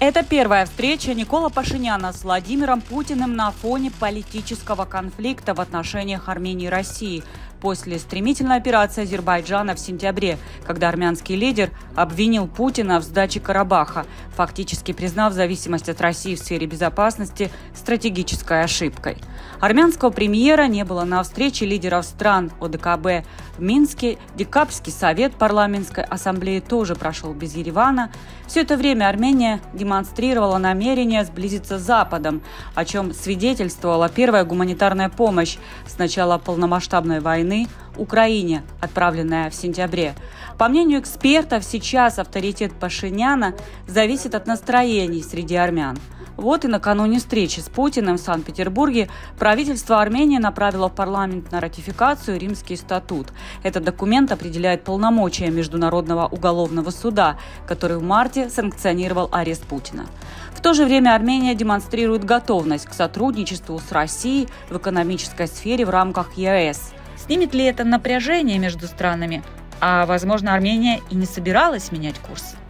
Это первая встреча Никола Пашиняна с Владимиром Путиным на фоне политического конфликта в отношениях Армении и России после стремительной операции Азербайджана в сентябре, когда армянский лидер обвинил Путина в сдаче Карабаха, фактически признав зависимость от России в сфере безопасности стратегической ошибкой. Армянского премьера не было на встрече лидеров стран ОДКБ в Минске, Декабрьский совет парламентской ассамблеи тоже прошел без Еревана. Все это время Армения демонстрировала намерение сблизиться с Западом, о чем свидетельствовала первая гуманитарная помощь с начала полномасштабной войны Украине, отправленная в сентябре. По мнению экспертов, сейчас авторитет Пашиняна зависит от настроений среди армян. Вот и накануне встречи с Путиным в Санкт-Петербурге правительство Армении направило в парламент на ратификацию Римский статут. Этот документ определяет полномочия Международного уголовного суда, который в марте санкционировал арест Путина. В то же время Армения демонстрирует готовность к сотрудничеству с Россией в экономической сфере в рамках ЕС. Снимет ли это напряжение между странами? А, возможно, Армения и не собиралась менять курс.